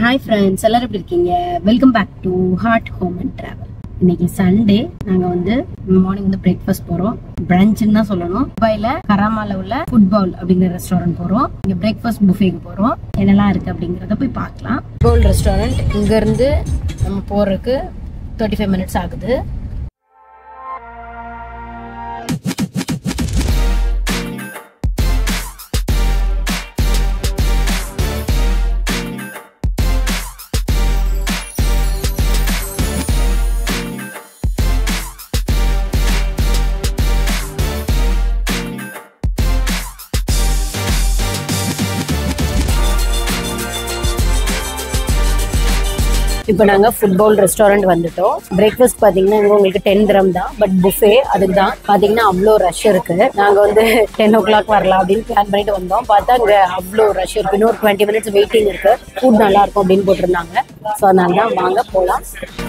Hi friends, எல்லாரும் எப்படி இருக்கீங்க? Welcome back to Heart Home and Travel. இன்னைக்கு சண்டே நாங்க மார்னிங் பிரேக்ஃபாஸ்ட் போறோம். பிரஞ்ச்னு தான் சொல்லணும். துபாயில கராமால உள்ள ஃபுட்பால் அப்படிங்கிற ரெஸ்டாரண்ட் போறோம். இங்க பிரேக்ஃபாஸ்ட் புஃபேக்கு போறோம். என்னெல்லாம் இருக்கு அப்படிங்கறத போய் பார்க்கலாம். ஃபுட்பால் ரெஸ்டாரண்ட் இங்க இருந்து நம்ம போறதுக்கு 35 minutes ஆகுது. இப்போ நாங்கள் ஃபுட்பால் ரெஸ்டாரண்ட் வந்துட்டோம். பிரேக்ஃபாஸ்ட் பார்த்தீங்கன்னா இங்கே உங்களுக்கு 10 dirham தான். பட் புஃபே அதுக்கு தான் பார்த்தீங்கன்னா அவ்வளோ ரஷ் இருக்கு. நாங்கள் 10 o'clock வரலாம் அப்படின்னு பிளான் பண்ணிட்டு வந்தோம். பார்த்தா இங்கே அவ்வளோ ரஷ் இருக்கு. இன்னும் ஒரு 20 minutes வெயிட்டிங் இருக்கு. ஃபுட் நல்லா இருக்கும் அப்படின்னு போட்டிருந்தாங்க. ஸோ அதனால தான் வாங்க போகலாம்.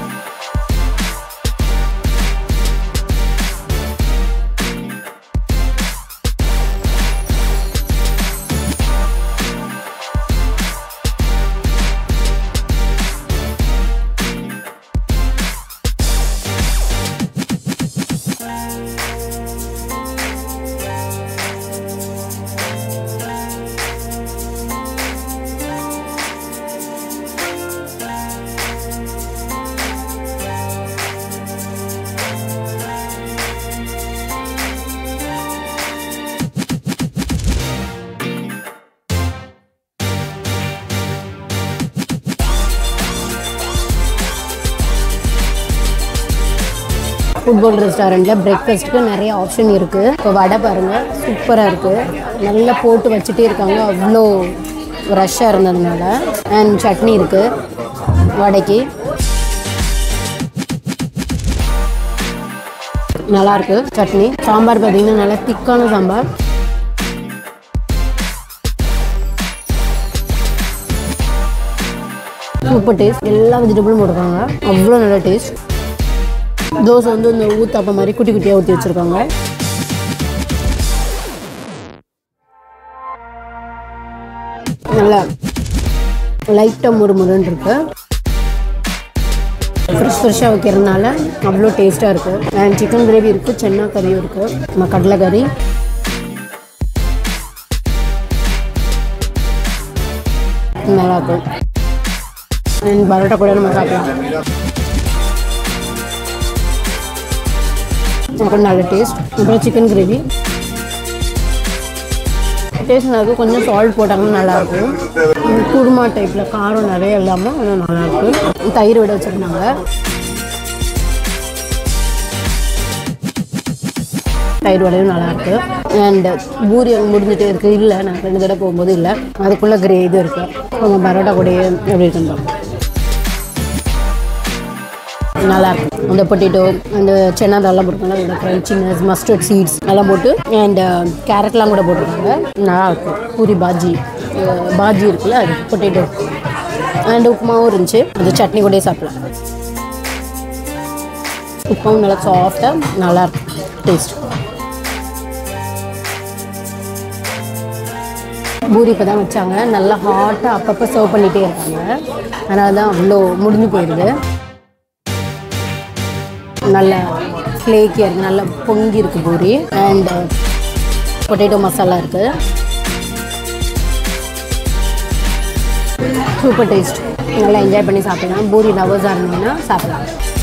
ஃபுட்பால் ரெஸ்டாரண்ட்டில் பிரேக்ஃபாஸ்ட்டுக்கு நிறைய ஆப்ஷன் இருக்குது. இப்போ வடை பாருங்கள், சூப்பராக இருக்குது. நல்லா போட்டு வச்சுட்டே இருக்காங்க, அவ்வளோ ரஷ்ஷாக இருந்ததுனால. அண்ட் சட்னி இருக்குது வடைக்கு, நல்லாயிருக்கு சட்னி. சாம்பார் பார்த்திங்கன்னா நல்லா திக்கான சாம்பார். Super taste. எல்லா வெஜிடபிளும் போட்டிருக்காங்க, அவ்வளோ நல்ல டேஸ்ட். தோசை இந்த ஊத்தாப்ப மாதிரி குட்டி குட்டியாக ஊற்றி வச்சுருக்காங்க. நல்லா லைட்டாக முறுமுறுன்னு இருக்கு. ஃப்ரெஷ்ஷாக வைக்கிறதுனால அவ்வளோ டேஸ்ட்டாக இருக்குது. அண்ட் சிக்கன் கிரேவி இருக்குது, சென்னா கறியும் இருக்குது, நம்ம கடலை கறி. நல்லாயிருக்கும். அண்ட் பரோட்டா கூட நம்ம சாப்பிடலாம். அப்புறம் நல்ல டேஸ்ட். அப்புறம் சிக்கன் கிரேவி டேஸ்ட் நல்லாயிருக்கும். கொஞ்சம் சால்ட் போட்டாங்கன்னா நல்லாயிருக்கும். குருமா டைப்பில் காரம் நிறைய இல்லாமல் ஆனால் நல்லாயிருக்கும். தயிர் விட வச்சுருந்தாங்க. தயிர் வடையும் நல்லாயிருக்கு. அண்ட் பூரி அங்கே முடிஞ்சிட்டே இருக்குது. இல்லை நான் 2 தடவை போகும்போது இல்லை, அதுக்குள்ளே இது இருக்குது. அவங்க பரோட்டா கூடயே எப்படி இருக்குன்னு நல்லாயிருக்கும். அந்த பொட்டேட்டோ, அந்த சென்னா தாலாம் போட்டுருக்காங்க. அதோட க்ரன்ச்சினஸ், மஸ்டர்ட் சீட்ஸ் எல்லாம் போட்டு, அண்ட் கேரட்லாம் கூட போட்டிருக்காங்க. நல்லாயிருக்கும். பூரி பாஜி இருக்குல்ல, அது பொட்டேட்டோ. அண்ட் உப்புமாவும் இருந்துச்சு, அந்த சட்னி கூட சாப்பிடலாம். உப்புமாவும் நல்லா சாஃப்டாக நல்லாயிருக்கும் டேஸ்ட். பூரி இப்போ தான் வச்சாங்க. நல்லா ஹாட்டாக அப்பப்போ சர்வ் பண்ணிகிட்டே இருக்காங்க. அதனால தான் அவ்வளோ முடிஞ்சு போயிடுது. நல்ல ஃப்ளேக்கியாக இருக்குது, நல்லா பொங்கி இருக்குது பூரி. அண்ட் பொட்டேட்டோ மசாலா இருக்குது. Super taste. நல்லா என்ஜாய் பண்ணி சாப்பிடலாம். பூரி லவர்ஸாக இருந்தீங்கன்னா சாப்பிடலாம்.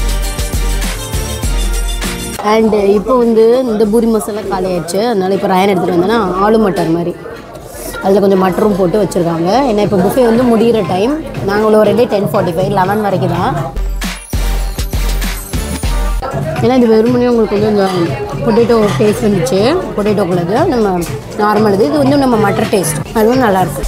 அண்டு இப்போ இந்த பூரி மசாலா காலி ஆயிடுச்சு. அதனால் இப்போ ரயன் எடுத்துகிட்டு வந்தோன்னா ஆலு மட்டர் மாதிரி அதில் கொஞ்சம் மட்டரும் போட்டு வச்சுருக்காங்க. ஏன்னா இப்போ புஃபே முடிகிற டைம். நாங்கள் ஒரு 10:45 11 வரைக்கும் தான். ஏன்னா இது வெறுமனே உங்களுக்கு இந்த பொட்டேட்டோ டேஸ்ட் வந்துச்சு. பொட்டேட்டோக்குள்ளது நம்ம நார்மல் இது நம்ம மட்டர் டேஸ்ட், அதுவும் நல்லாயிருக்கும்.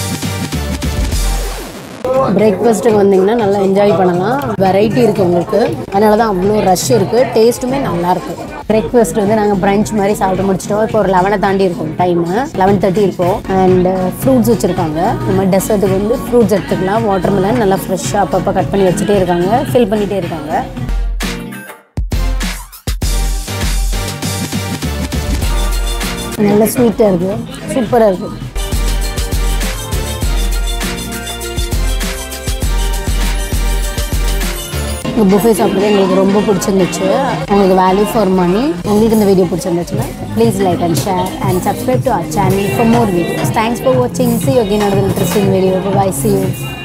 பிரேக்ஃபாஸ்ட்டுக்கு வந்தீங்கன்னா நல்லா என்ஜாய் பண்ணலாம். வெரைட்டி இருக்குது உங்களுக்கு, அதனால தான் அவ்வளோ ரஷ் இருக்குது. டேஸ்ட்டுமே நல்லாயிருக்கு. பிரேக்ஃபாஸ்ட் நாங்கள் பிரஞ்ச் மாதிரி சாப்பிட்டு முடிச்சிட்டோம். இப்போ ஒரு 11 தாண்டி இருக்கும் டைமு, 11:30 இருக்கும். அண்ட் ஃப்ரூட்ஸ் வச்சுருக்காங்க. நம்ம டெசர்ட்டுக்கு ஃப்ரூட்ஸ் எடுத்துக்கலாம். வாட்டர்மெலன் நல்லா ஃப்ரெஷ்ஷாக அப்பப்போ கட் பண்ணி வச்சுட்டே இருக்காங்க, ஃபில் பண்ணிகிட்டே இருக்காங்க. நல்ல ஸ்வீட்டாக இருக்குது, சூப்பராக இருக்குது. இந்த புஃபே சாப்பிட்றது எங்களுக்கு ரொம்ப பிடிச்சிருந்துச்சு. உங்களுக்கு வேல்யூ ஃபார் மணி. உங்களுக்கு இந்த வீடியோ பிடிச்சிருந்துச்சுன்னா please like and share and subscribe to our channel for more videos. Thanks for watching. See you again on another interesting video. Bye bye. See you.